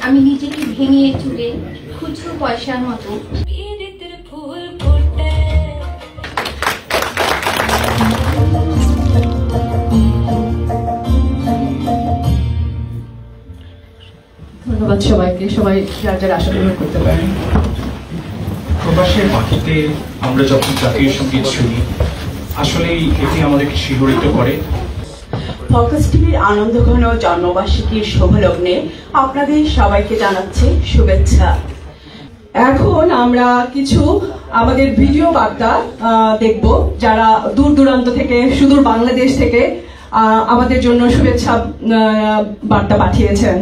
আমি নিজেকে ভেঙে চুরে খুচরো পয়সার মতো ধন্যবাদ সবাইকে। সবাই যার যার আশা পূরণ করতে পারেন। প্রবাসের মাটিতে আমরা যখন জাতীয় সঙ্গীত শুনি, আসলেই এটি আমাদেরকে শিহরিত করে। ফোকাস টিভির আনন্দঘন জন্মবার্ষিকীর শুভলগ্নে আপনাদের সবাইকে জানাচ্ছি শুভেচ্ছা। এখন আমরা কিছু আমাদের ভিডিও বার্তা দেখব, যারা দূর দূরান্ত থেকে, সুদূর বাংলাদেশ থেকে আমাদের জন্য শুভেচ্ছা বার্তা পাঠিয়েছেন।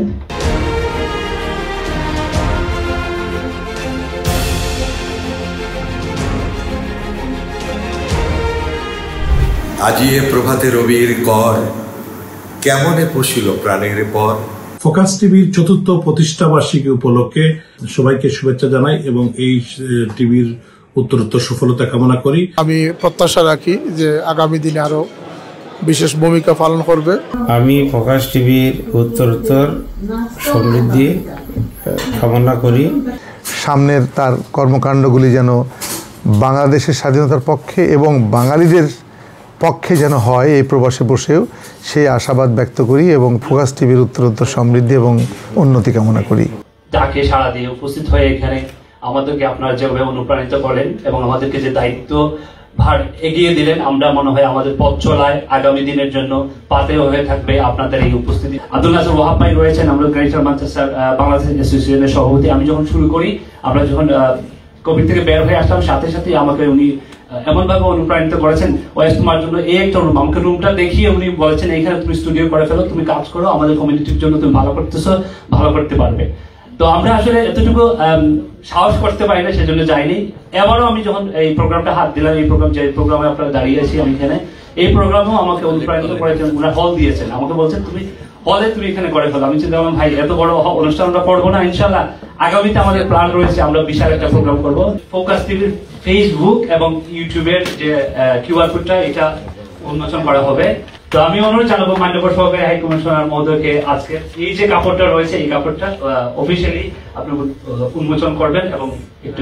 আজি এ প্রভাতে রবির কর, কেমনে পশিল প্রাণের পর। ফোকাস টিভির ৪র্থ প্রতিষ্ঠা বার্ষিকী উপলক্ষে সবাইকে শুভেচ্ছা জানাই এবং এই টিভির উত্তরোত্তর সফলতা কামনা করি। আমি প্রত্যাশা রাখি যে আগামী দিনে আরো বিশেষ ভূমিকা পালন করবে। আমি ফোকাস টিভির উত্তরোত্তর সমৃদ্ধি কামনা করি। সামনের তার কর্মকাণ্ডগুলি যেন বাংলাদেশের স্বাধীনতার পক্ষে এবং বাঙালিদের পক্ষে যেন হয়, এই প্রবাসে বসেও সেই আশাবাদ ব্যক্ত করি এবং ফোকাস টিভির উত্তরোত্তর সমৃদ্ধি এবং উন্নতি কামনা করি। ডাকে সাড়া দিয়ে উপস্থিত হয়ে এখানে আমাদেরকে আপনারা যেভাবে অনুপ্রাণিত করেন এবং আমাদেরকে যে দায়িত্ব ভার এগিয়ে দিলেন, আমরা মনে হয় আমাদের পথ চলায় আগামী দিনের জন্য পাথেয় হয়ে থাকবে আপনাদের এই উপস্থিতি। আব্দুল নাসির ওয়াহাব ভাই রয়েছেন, আমরা গ্রেটার ম্যানচেস্টার বাংলাদেশ অ্যাসোসিয়েশনের সভাপতি। আমি যখন শুরু করি, আমরা যখন কোভিড থেকে বের হয়ে আসলাম, সাথে সাথে আমাকে উনি এমন ভাবে অনুপ্রাণিত করেছেন, ওয়াইস তোমার জন্য এই একটা রুম, আমাকে রুমটা দেখিয়ে উনি বলেছেন এইখানে তুমি স্টুডিও করে ফেলো, তুমি কাজ করো, আমাদের কমিউনিটির জন্য তুমি ভালো করতেছো, ভালো করতে পারবে। তো আমরা আসলে এতটুকু সাহস করতে পারি না, সেজন্য যাইনি। এবারও আমি যখন এই প্রোগ্রামটা হাত দিলাম, এই প্রোগ্রাম যে প্রোগ্রামে আপনারা দাঁড়িয়ে আছি আমি এখানে, এই প্রোগ্রামেও আমাকে অনুপ্রাণিত করেছেন, ওনারা হল দিয়েছেন, আমাকে বলছেন তুমি হলে তুমি এখানে করে ফেলো। আমি চিন্তা করলাম ভাই এত বড় অনুষ্ঠান আমরা করবো না, ইনশাল্লাহ আগামীতে আমাদের প্ল্যান রয়েছে, আমরা বিশাল একটা প্রোগ্রাম করবো। ফোকাস টিভির ফেসবুক এবং ইউটিউবের যে কিউআর কোডটা, এটা উন্মোচন করা হবে। তো আমি অনুরোধ জানাবো মাননীয় সহকারী হাই কমিশনার মহোদয়কে আজকে এই যে কাপড়টা রয়েছে, এই কাপড়টা অফিসিয়ালি আপনি উন্মোচন করবেন এবং একটু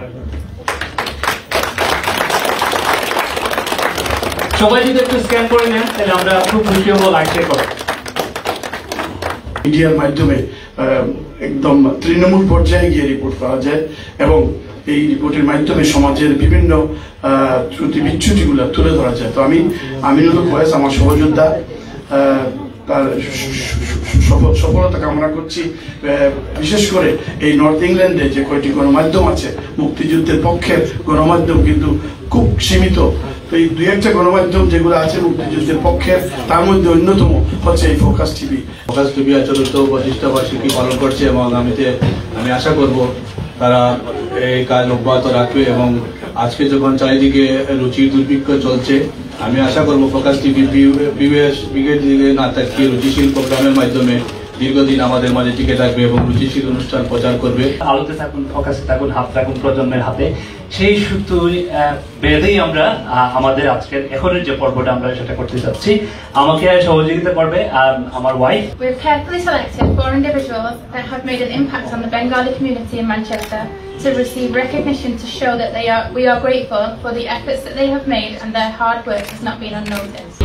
সবাই যদি একটু স্ক্যান করে নেন তাহলে আমরা খুব খুশি হবো। লাইক শেয়ার করবো। মিডিয়ার মাধ্যমে একদম তৃণমূল পর্যায়ে গিয়ে রিপোর্ট করা যায় এবং এই রিপোর্টের মাধ্যমে সমাজের বিভিন্ন ত্রুটি বিচ্যুতিগুলো তুলে ধরা যায়। তো আমি আমিনুল ফয়েজ, আমার সহযোদ্ধা, তার সফলতা কামনা করছি। বিশেষ করে এই নর্থ ইংল্যান্ডে যে কয়টি গণমাধ্যম আছে, মুক্তিযুদ্ধের পক্ষের গণমাধ্যম কিন্তু খুব সীমিত। তো এই দুই একটা গণমাধ্যম যেগুলো আছে মুক্তিযুদ্ধের পক্ষের, তার মধ্যে অন্যতম হচ্ছে এই ফোকাস টিভি। ফোকাস টিভি ৪র্থ প্রতিষ্ঠা বার্ষিকী পালন করছে এবং আগামীতে আমি আশা করব তারা এই কাজ অব্যাহত রাখবে এবং আজকে যখন চারিদিকে রুচির দুর্ভিক্ষ চলছে, আমি আশা করব ফোকাস টিভি বিগের দিকে না তাকিয়ে রুচিশীল প্রোগ্রামের মাধ্যমে দীর্ঘদিন আমাদের মাঝে টিকে থাকবে এবং রুচিশীল অনুষ্ঠান প্রচার করবে। আলোতে থাকুন, ফোকাসে থাকুন, হাত রাখুন প্রজন্মের হাতে। সেই সূত্র বেঁধেই আমরা আমাদের আজকের এখনের যে পর্বটা আমরা সেটা করতে চাচ্ছি। আমাকে সহযোগিতা করবে আমার wife. We've carefully selected 4 individuals that have made an impact on the Bengali community in Manchester to receive recognition to show that we are grateful for the efforts that they have made and their hard work has not been unnoticed.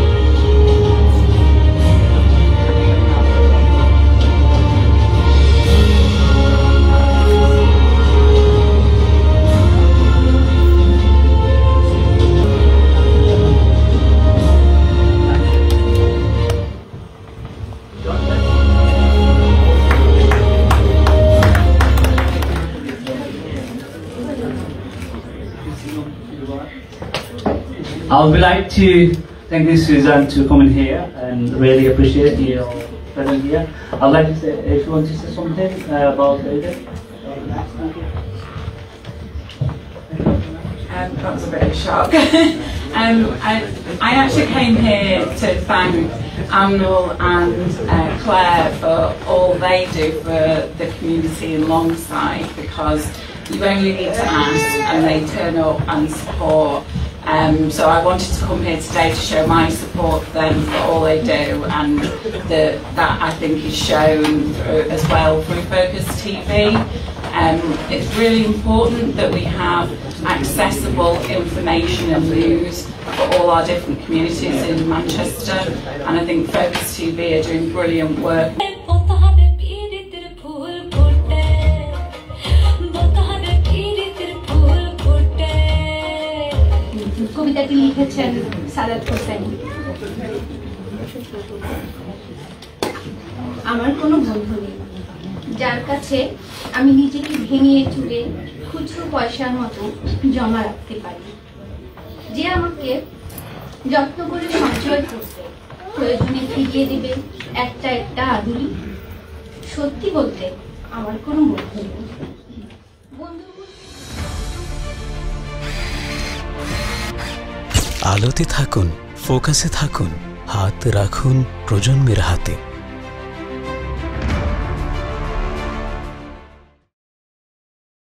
I would like to thank you, Susan, to come in here and really appreciate your presence here. I'd like to say, if you want to say something about it. That was a bit of a shock. I actually came here to thank Amnul and Claire for all they do for the community in Longside, because you only need to ask and they turn up and support So I wanted to come here today to show my support for them for all they do, and that I think is shown as well through Focus TV. It's really important that we have accessible information and news for all our different communities in Manchester, and I think Focus TV are doing brilliant work. কবিতাটি লিখেছেন সাদাত হোসেন। আমার কোনো বন্ধু নেই যার কাছে আমি নিজেকে ভেঙে চুরে খুচরো পয়সার মতো জমা রাখতে পারি, যে আমাকে যত্ন করে সঞ্চয় করতে প্রয়োজনে ফিরিয়ে দেবে একটা একটা আদুলি। সত্যি বলতে আমার কোনো বন্ধু নেই। আলোতে থাকুন, ফোকাসে থাকুন, হাত রাখুন প্রজন্মের হাতে।